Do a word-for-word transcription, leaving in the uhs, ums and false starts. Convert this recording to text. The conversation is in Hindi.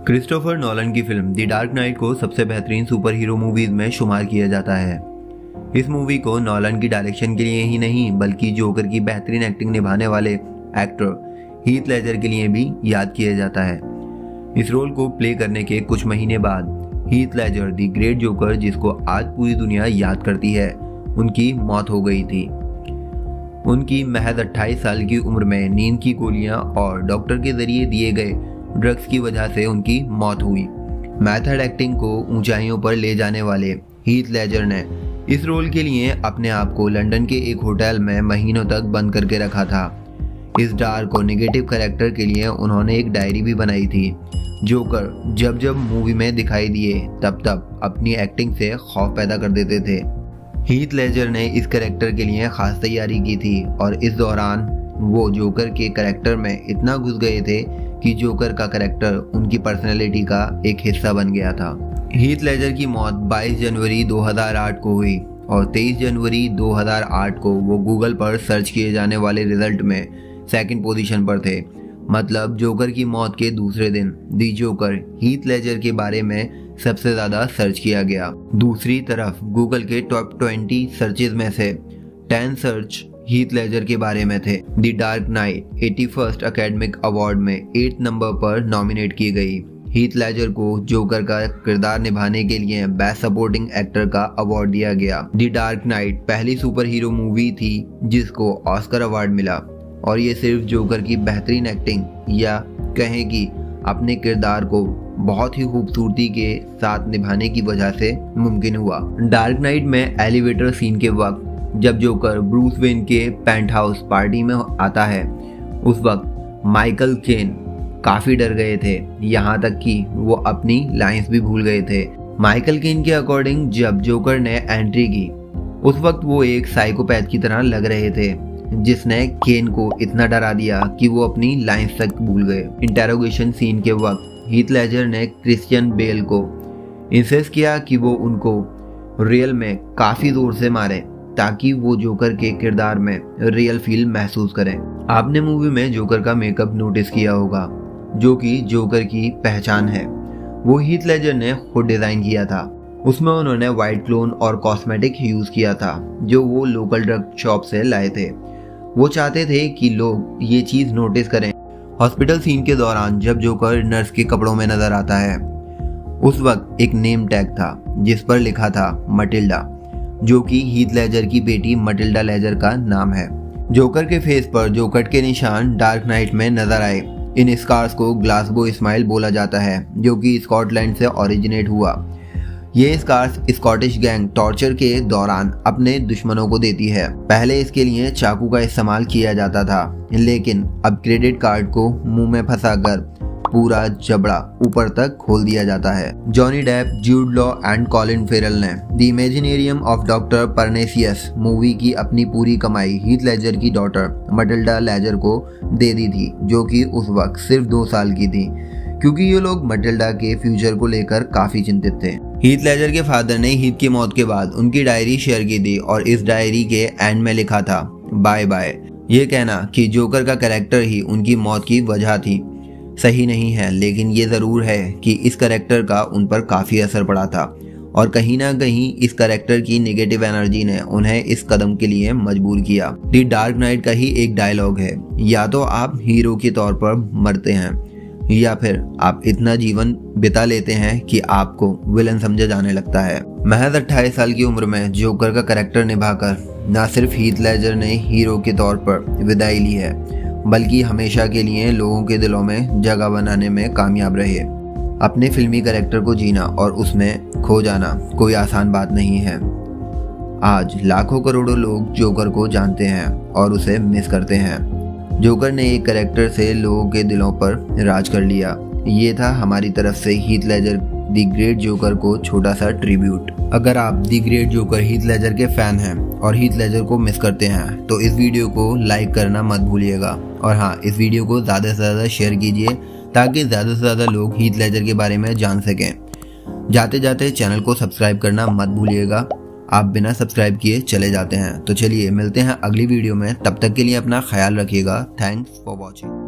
क्रिस्टोफर नॉलन की फिल्म द डार्क नाइट को सबसे बेहतरीन सुपर हीरो मूवीज में शुमार किया जाता है। इस मूवी को नॉलन की डायरेक्शन के लिए ही नहीं बल्कि जोकर की बेहतरीन एक्टिंग निभाने वाले एक्टर हीथ लेजर के लिए भी याद किया जाता है। इस रोल को प्ले करने के कुछ महीने बाद Heath Ledger the great joker, जिसको आज पूरी दुनिया याद करती है, उनकी मौत हो गई थी। उनकी महज अट्ठाईस साल की उम्र में नींद की गोलियां और डॉक्टर के जरिए दिए गए ड्रग्स की वजह से उनकी मौत हुई। मेथड एक्टिंग को ऊंचाइयों पर ले जाने वाले हीथ लेजर ने इस रोल के लिए अपने आप को लंदन के एक होटल में महीनों तक बंद करके रखा था। इस डार्क और नेगेटिव कैरेक्टर के लिए उन्होंने एक डायरी भी बनाई थी। जोकर जब जब मूवी में दिखाई दिए तब तब अपनी एक्टिंग से खौफ पैदा कर देते थे। हीथ लेजर ने इस कैरेक्टर के लिए खास तैयारी की थी और इस दौरान वो जोकर के कैरेक्टर में इतना घुस गए थे कि जोकर का कैरेक्टर उनकी पर्सनैलिटी का एक हिस्सा बन गया था। हीथ लेजर की मौत बाईस जनवरी दो हज़ार आठ को हुई और तेईस जनवरी दो हज़ार आठ को वो गूगल पर सर्च किए जाने वाले रिजल्ट में सेकंड पोजीशन पर थे। मतलब जोकर की मौत के दूसरे दिन दी जोकर हीथ लेजर के बारे में सबसे ज्यादा सर्च किया गया। दूसरी तरफ गूगल के टॉप ट्वेंटी सर्चेज में से टेन सर्च हीथ लेजर के बारे में थे। The dark knight eighty first academic award में एट नंबर पर नॉमिनेट की गई। हीथ लेजर को जोकर का किरदार निभाने के लिए बेस्ट सपोर्टिंग एक्टर का अवार्ड दिया गया। द डार्क नाइट पहली सुपर हीरो मूवी थी जिसको ऑस्कर अवार्ड मिला और ये सिर्फ जोकर की बेहतरीन एक्टिंग या कहें कि अपने किरदार को बहुत ही खूबसूरती के साथ निभाने की वजह से मुमकिन हुआ। डार्क नाइट में एलिवेटर सीन के वक्त जब जोकर ब्रूस वेन के पेंट हाउस पार्टी में आता है, उस वक्त माइकल केन काफी डर गए थे, यहाँ तक कि वो अपनी लाइंस भी भूल गए थे। माइकल केन के अकॉर्डिंग जब जोकर ने एंट्री की उस वक्त वो एक साइकोपैथ की तरह लग रहे थे, जिसने केन को इतना डरा दिया कि वो अपनी लाइंस तक भूल गए। इंटेरोगेशन सीन के वक्त हीथ लेजर ने क्रिश्चियन बेल को इंसिस्ट किया कि वो उनको रियल में काफी जोर से मारे ताकि वो जोकर के किरदार में रियल फील महसूस करें। आपने मूवी में जोकर का मेकअप नोटिस किया होगा, जो कि जोकर की पहचान है। वो हीथ लेजर ने खुद डिजाइन किया था। उसमें उन्होंने वाइट क्लोन और कॉस्मेटिक यूज किया था जो वो लोकल ड्रग शॉप से लाए थे। वो चाहते थे कि लोग ये चीज नोटिस करें। हॉस्पिटल सीन के दौरान जब जोकर नर्स के कपड़ों में नजर आता है, उस वक्त एक नेम टैग था जिस पर लिखा था मटिल्डा, जो कि हीथ लेजर की बेटी मटिल्डा लेजर का नाम है। जोकर के फेस पर जो कट के निशान डार्क नाइट में नजर आए, इन स्कार्स को ग्लासगो स्माइल बोला जाता है, जो कि स्कॉटलैंड से ओरिजिनेट हुआ। ये स्कार्स स्कॉटिश गैंग टॉर्चर के दौरान अपने दुश्मनों को देती है। पहले इसके लिए चाकू का इस्तेमाल किया जाता था, लेकिन अब क्रेडिट कार्ड को मुंह में फंसाकर पूरा जबड़ा ऊपर तक खोल दिया जाता है। Johnny Depp, Jude Law and Colin Farrell ने the imaginarium of doctor Parnassus movie की अपनी पूरी कमाई हीथ लेजर की डॉटर मटिल्डा लेजर को दे दी थी, जो कि उस वक्त सिर्फ दो साल की थी, क्योंकि ये लोग मटिल्डा के फ्यूचर को लेकर काफी चिंतित थे। हीथ लेजर के फादर ने हीथ की मौत के बाद उनकी डायरी शेयर की थी और इस डायरी के एंड में लिखा था बाय बाय। ये कहना कि जोकर का कैरेक्टर ही उनकी मौत की वजह थी सही नहीं है, लेकिन ये जरूर है कि इस कैरेक्टर का उन पर काफी असर पड़ा था और कहीं ना कहीं इस कैरेक्टर की नेगेटिव एनर्जी ने उन्हें इस कदम के लिए मजबूर किया। द डार्क नाइट का ही एक डायलॉग है, या तो आप हीरो के तौर पर मरते हैं या फिर आप इतना जीवन बिता लेते हैं कि आपको विलन समझा जाने लगता है। महज अट्ठाईस साल की उम्र में जोकर का कैरेक्टर निभाकर न सिर्फ हीथ लेजर ने हीरो के तौर पर विदाई ली है, बल्कि हमेशा के लिए लोगों के दिलों में जगह बनाने में कामयाब रहे। अपने फिल्मी कैरेक्टर को जीना और उसमें खो जाना कोई आसान बात नहीं है। आज लाखों करोड़ों लोग जोकर को जानते हैं और उसे मिस करते हैं। जोकर ने एक कैरेक्टर से लोगों के दिलों पर राज कर लिया। ये था हमारी तरफ से Heath Ledger the great joker को छोटा सा ट्रिब्यूट। अगर आप the great joker Heath Ledger के फैन हैं और हीथ लेजर को मिस करते हैं तो इस वीडियो को लाइक करना मत भूलिएगा और हाँ, इस वीडियो को ज़्यादा से ज़्यादा शेयर कीजिए ताकि ज़्यादा से ज़्यादा लोग हीथ लेजर के बारे में जान सकें। जाते जाते चैनल को सब्सक्राइब करना मत भूलिएगा, आप बिना सब्सक्राइब किए चले जाते हैं। तो चलिए मिलते हैं अगली वीडियो में, तब तक के लिए अपना ख्याल रखिएगा। Thanks for watching.